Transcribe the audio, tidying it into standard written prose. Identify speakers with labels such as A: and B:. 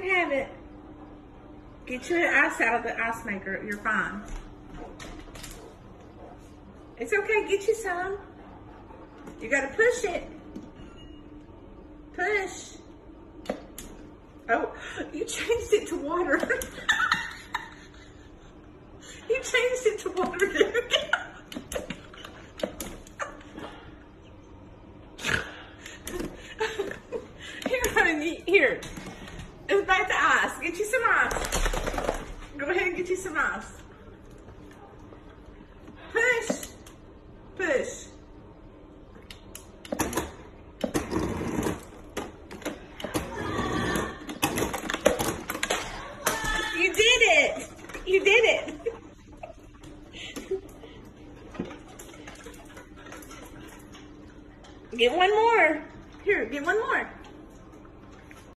A: can have it. Get you an ice out of the ice maker. You're fine. It's okay. Get you some. You gotta push it. Push. Oh, you changed it to water. You changed it to water. Here, honey, here. It's back to ice. Get you some ice. Go ahead and get you some ice. Push. Push.